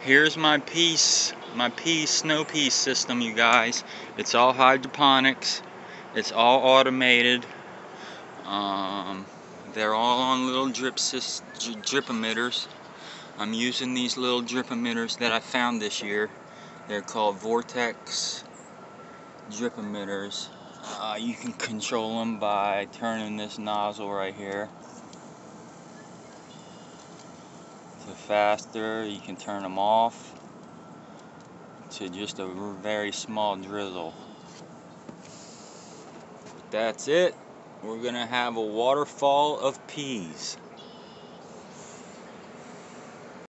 Here's my snow pea system, you guys. It's all hydroponics. It's all automated. They're all on little drip emitters. I'm using these little drip emitters that I found this year. They're called Vortex drip emitters. You can control them by turning this nozzle right here to faster. You can turn them off to just a very small drizzle. That's it. We're gonna have a waterfall of peas.